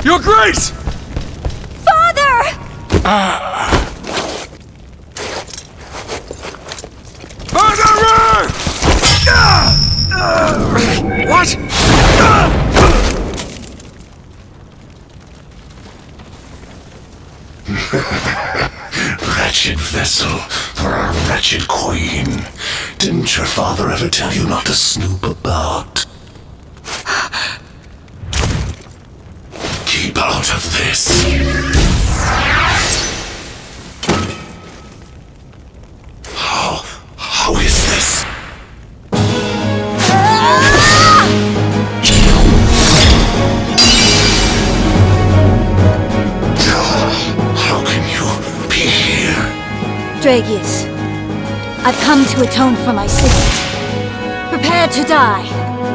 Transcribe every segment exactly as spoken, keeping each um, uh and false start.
Your Grace! Father! Ah. Murderer! Ah! Uh, what? Ah! Wretched vessel for a wretched queen. Didn't your father ever tell you not to snoop about? Keep out of this. How... how is this? Dragius, I've come to atone for my sins. Prepare to die.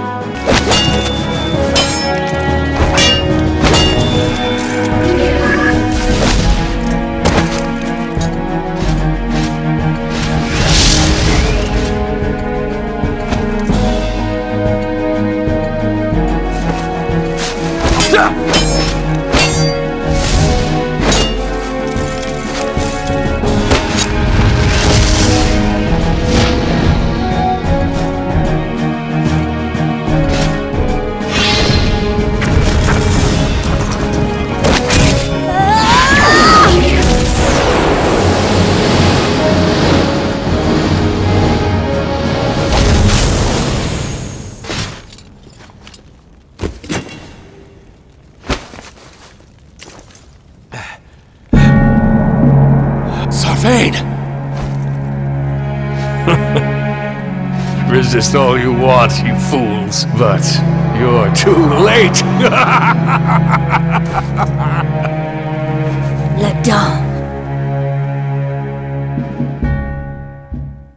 Resist all you want, you fools, but you're too late! Let down.